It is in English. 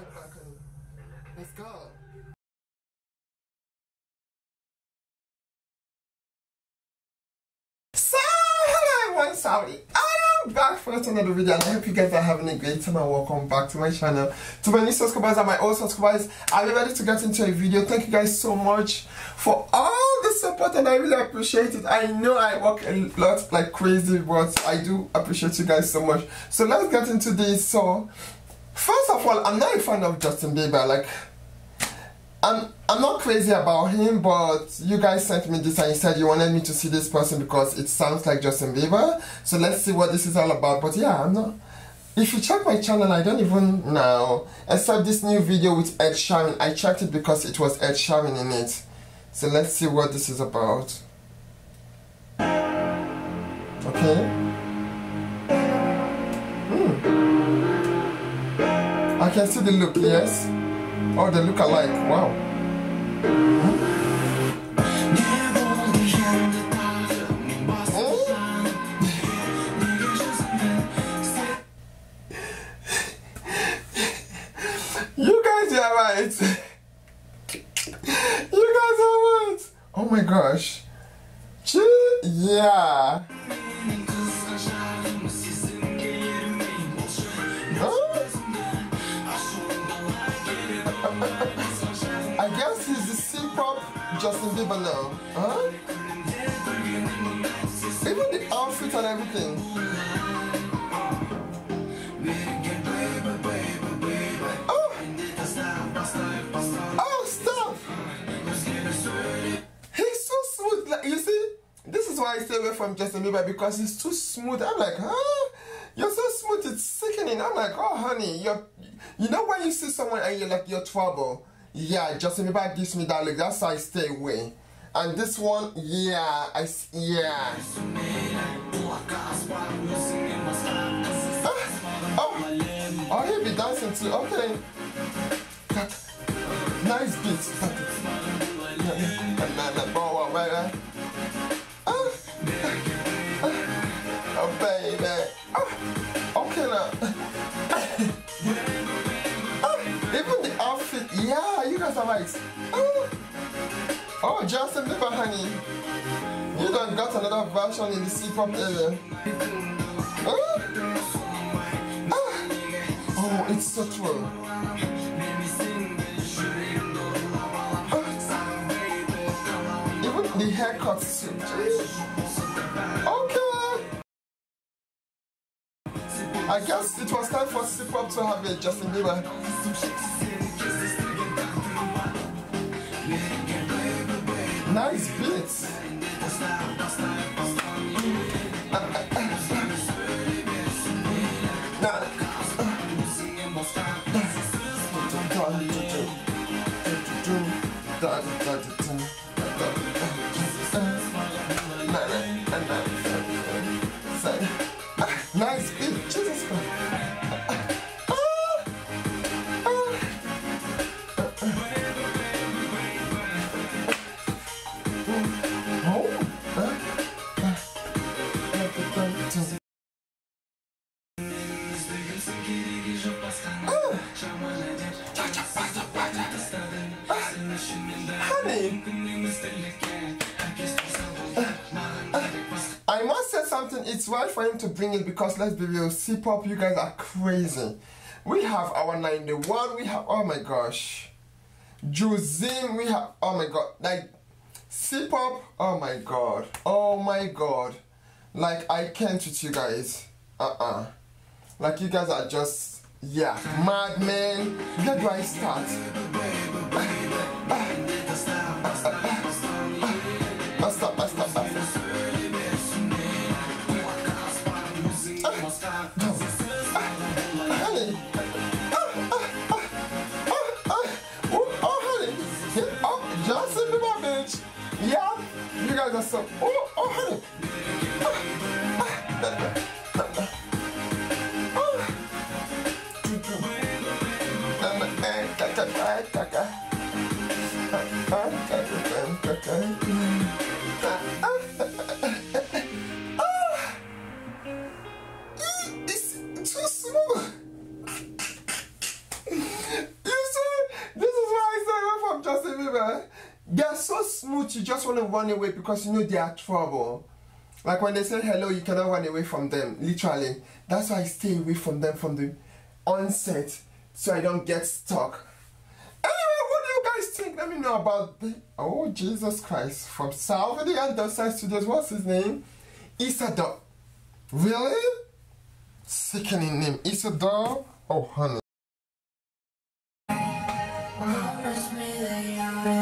head back and let's go. So, hello everyone, Saudi. I am back for another video and I hope you guys are having a great time and welcome back to my channel. To my new subscribers and my old subscribers, I'll be ready to get into a video. Thank you guys so much for all the support and I really appreciate it. I know I work a lot like crazy, but I do appreciate you guys so much. So let's get into this. So, first of all, I'm not a fan of Justin Bieber. Like, I'm not crazy about him, but you guys sent me this and you said you wanted me to see this person because it sounds like Justin Bieber. So let's see what this is all about. But yeah, I'm not. If you check my channel, I don't even know. Except this new video with Ed Sheeran. I checked it because it was Ed Sheeran in it. So let's see what this is about. Okay. I can see the look, yes. Oh, they look alike. Wow. You guys are right. You guys are right. Oh my gosh. Yeah. I guess he's the C-pop Justin Bieber now. Huh? Even the outfit and everything. Oh, stop! He's so smooth. Like, you see, this is why I stay away from Justin Bieber because he's too smooth. I'm like, huh? You're so smooth, it's sickening. I'm like, oh honey, you know when you see someone and you're like, you're trouble. Yeah, Justin Bieber gives me that look. That's why I stay away. And this one, yeah, yeah. Oh, he'll be dancing too. Okay. Nice beats. Oh, baby. Okay now. Even the outfit, yeah, you guys are right. Oh, Justin Bieber, honey. You done got another version in the C-pop area. Oh, it's so true. Even the haircut suit. Okay. I guess it was time for C-pop to have a Justin Bieber. Nice beats. Nice beat. Jesus Christ. Honey, I must say something. It's right for him to bring it because let's be real, C-pop, you guys are crazy. We have our 91, we have, oh my gosh, Juzim, we have, oh my god, like C-pop, oh my god, like I can't with you guys, like you guys are just, yeah, madman. Where do I start? Honey. Honey. Justin Bieber, bitch. Yeah. You guys are so. Honey. It's too smooth. everywhere. They're so smooth, you just want to run away because you know they are trouble. Like when they say hello, you cannot run away from them, literally. That's why I stay away from them from the onset, so I don't get stuck. Anyway, what do you guys think? Let me know about the, oh Jesus Christ, from Salvador Dosai Studios. What's his name? Isador. Really? Sickening name. Isador. Oh honey.